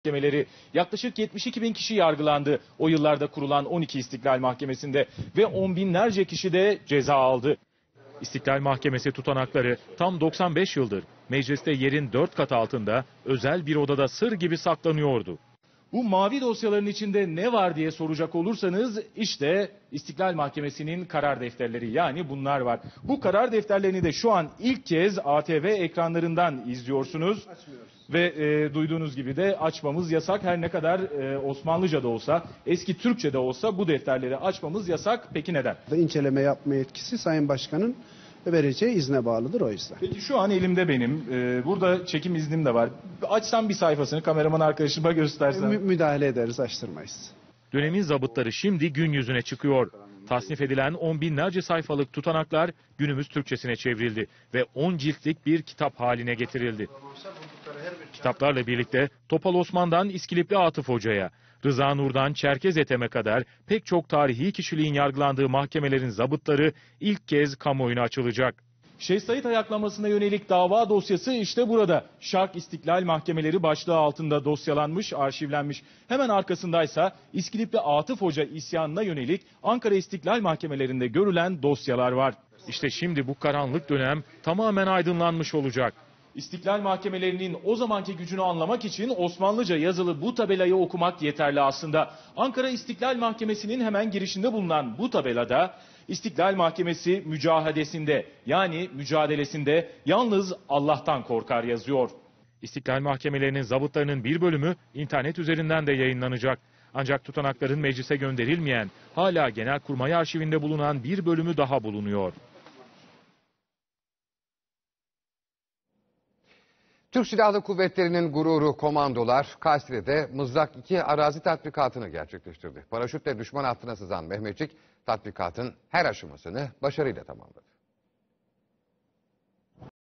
Mahkemeleri yaklaşık 72 bin kişi yargılandı o yıllarda kurulan 12 İstiklal Mahkemesi'nde ve on binlerce kişi de ceza aldı. İstiklal Mahkemesi tutanakları tam 95 yıldır mecliste yerin 4 kat altında özel bir odada sır gibi saklanıyordu. Bu mavi dosyaların içinde ne var diye soracak olursanız işte İstiklal Mahkemesi'nin karar defterleri, yani bunlar var. Bu karar defterlerini de şu an ilk kez ATV ekranlarından izliyorsunuz. Ve duyduğunuz gibi de açmamız yasak. Her ne kadar Osmanlıca da olsa, eski Türkçe de olsa bu defterleri açmamız yasak. Peki neden? İnceleme yapma yetkisi Sayın Başkan'ın vereceği izne bağlıdır, o yüzden. Peki şu an elimde benim. Burada çekim iznim de var. Açsam bir sayfasını, kameraman arkadaşıma göstersem. Müdahale ederiz, açtırmayız. Dönemin zabıtları şimdi gün yüzüne çıkıyor. Tasnif edilen on binlerce sayfalık tutanaklar günümüz Türkçesine çevrildi ve 10 ciltlik bir kitap haline getirildi. Kitaplarla birlikte Topal Osman'dan İskilipli Atıf Hoca'ya, Rıza Nur'dan Çerkez Ethem'e kadar pek çok tarihi kişiliğin yargılandığı mahkemelerin zabıtları ilk kez kamuoyuna açılacak. Şeyh Said ayaklanmasına yönelik dava dosyası işte burada. Şark İstiklal Mahkemeleri başlığı altında dosyalanmış, arşivlenmiş. Hemen arkasındaysa İskilipli Atıf Hoca isyanına yönelik Ankara İstiklal Mahkemelerinde görülen dosyalar var. İşte şimdi bu karanlık dönem tamamen aydınlanmış olacak. İstiklal mahkemelerinin o zamanki gücünü anlamak için Osmanlıca yazılı bu tabelayı okumak yeterli aslında. Ankara İstiklal Mahkemesi'nin hemen girişinde bulunan bu tabelada İstiklal Mahkemesi mücahadesinde, yani mücadelesinde yalnız Allah'tan korkar yazıyor. İstiklal Mahkemelerinin zabıtlarının bir bölümü internet üzerinden de yayınlanacak. Ancak tutanakların meclise gönderilmeyen, hala Genelkurmay arşivinde bulunan bir bölümü daha bulunuyor. Türk Silahlı Kuvvetleri'nin gururu komandolar Kayseri'de Mızrak 2 arazi tatbikatını gerçekleştirdi. Paraşütle düşman hattına sızan Mehmetçik tatbikatın her aşamasını başarıyla tamamladı.